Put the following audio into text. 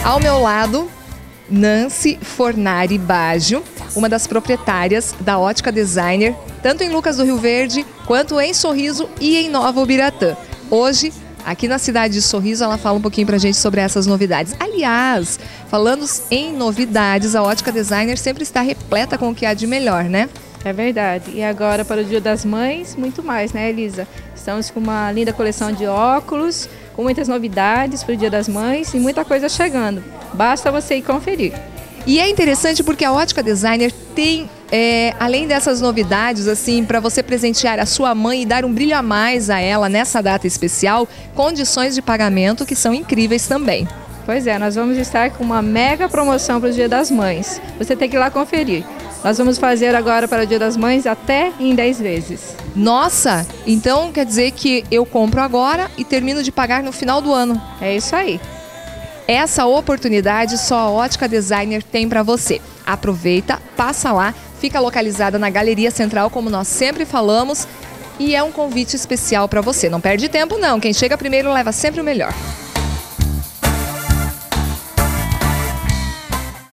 Ao meu lado, Nancy Fornari Baggio, uma das proprietárias da Ótica Designer, tanto em Lucas do Rio Verde, quanto em Sorriso e em Nova Ubiratã. Hoje, aqui na cidade de Sorriso, ela fala um pouquinho pra gente sobre essas novidades. Aliás, falando em novidades, a Ótica Designer sempre está repleta com o que há de melhor, né? É verdade. E agora, para o Dia das Mães, muito mais, né, Elisa? Estamos com uma linda coleção de óculos, com muitas novidades para o Dia das Mães e muita coisa chegando. Basta você ir conferir. E é interessante porque a Ótica Designer tem, além dessas novidades, assim, para você presentear a sua mãe e dar um brilho a mais a ela nessa data especial, condições de pagamento que são incríveis também. Pois é, nós vamos estar com uma mega promoção para o Dia das Mães. Você tem que ir lá conferir. Nós vamos fazer agora para o Dia das Mães até em 10 vezes. Nossa, então quer dizer que eu compro agora e termino de pagar no final do ano. É isso aí. Essa oportunidade só a Ótica Designer tem para você. Aproveita, passa lá, fica localizada na Galeria Central, como nós sempre falamos, e é um convite especial para você. Não perde tempo não, quem chega primeiro leva sempre o melhor.